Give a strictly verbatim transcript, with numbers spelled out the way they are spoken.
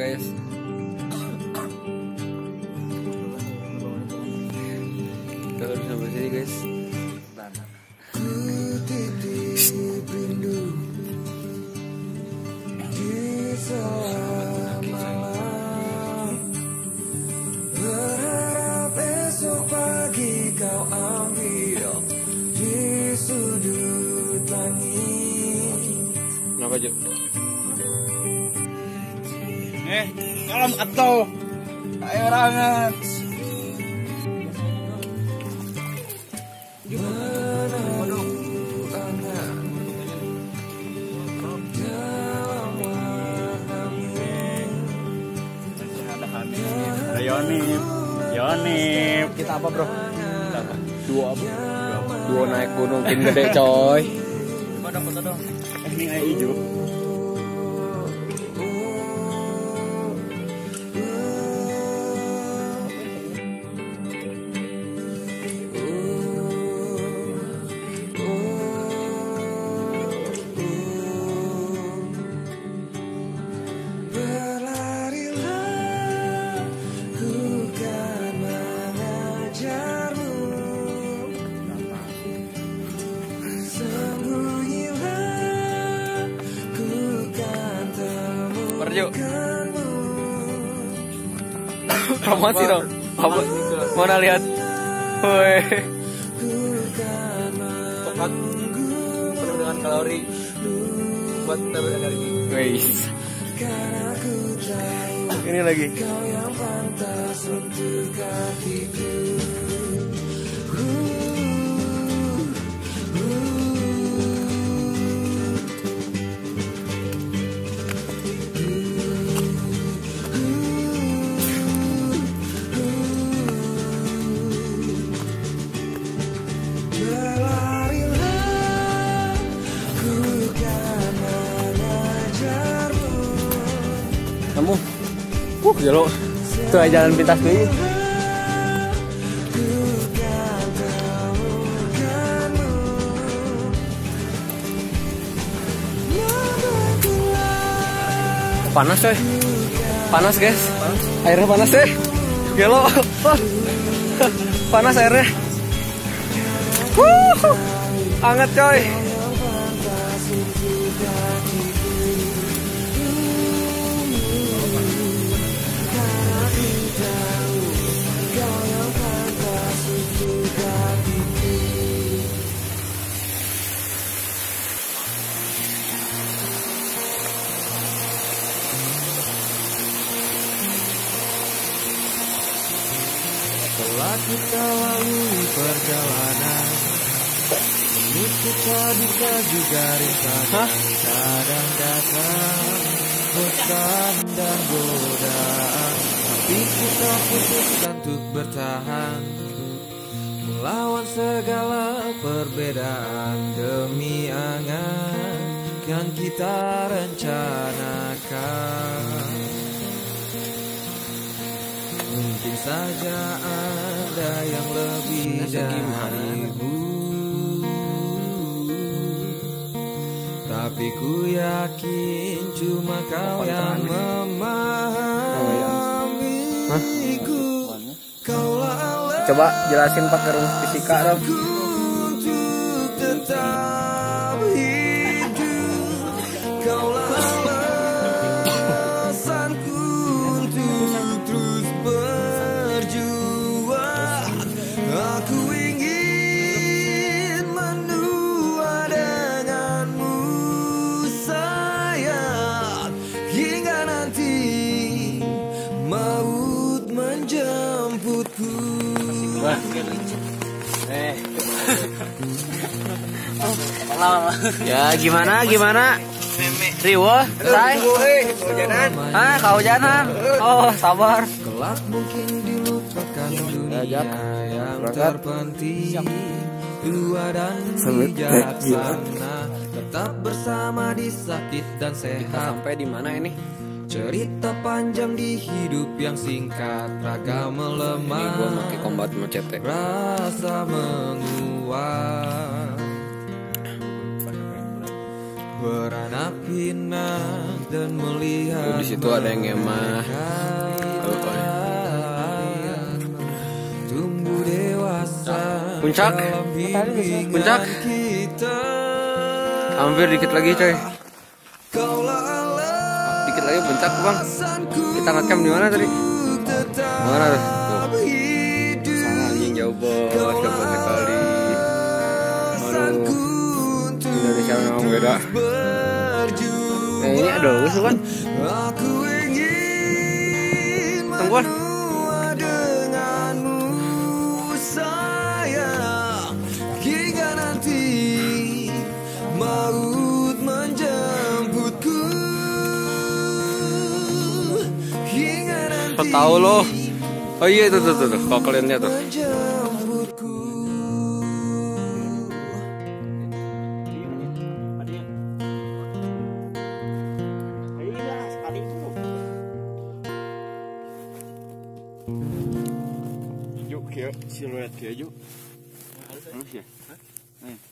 guys. Kita harus sampai sini guys. Berharap esok pagi kau ambil di sudut langit. Kenapa Juk? Eh, kalem atau ayo rangat. Yonip, Yonip. Kita apa bro? Kita apa? Dua apa? Dua naik gunung tim gede coy. Coba dong, foto dong. Eh, ini kayak hijau. Perju. Promosi dong. Apa? Mana lihat? Woi. Coklat penuh dengan kalori buat kita berenergi. Wih. Ini lagi. Kamu, uh, jalo, itu aja jalan pintas deh. Panas coy, panas guys, airnya panas deh, jalo, panas airnya, uh, hangat coy. Setelah kita lalui perjalanan, ini kita duka juga rintangan. Kadang datang bosan dan godaan, tapi kita putuskan untuk bertahan, melawan segala perbedaan demi angan yang kita rencanakan. Mungkin saja ada yang lebih darimu, tapi ku yakin cuma kau yang memahamiku. Kaulah Coba jelasin pakai rumus fisika dong. untuk tetap hidup. Kaulah alasanku untuk terus berjuang. Aku ingin menua denganmu sayang, hingga nanti maut menjemputku. Eh, Ya gimana gimana? Riwo, say. Ah, kau jangan. Oh, sabar. Kelak mungkin dilupakan dunia yang terpenting. Dua dan bijaksana tetap bersama di sakit dan sehat. Sampai di mana ini? Cerita panjang di hidup yang singkat, raga melemah. Ini gua pakai combat macete. Rasa menguat. beranak pinak dan melihat. Oh, di situ ada yang ngemah. Oh, oh, ya. Tumbuh dewasa. Puncak, puncak. Hampir dikit lagi coy. Dikit lagi puncak bang. Kita ngecamp di mana tadi? Mana tuh? Tuh. Sana anjing jauh bos, dapat sekali. Aduh, Indonesia memang beda. Nah ini ada lucu kan? Tungguan. Maut menjemputku hingga nanti. Kau tahu loh. Oh iya itu tuh tuh, tuh. Kau kalian lihat tuh. Yuk, siluet kayak yuk. Halus ya?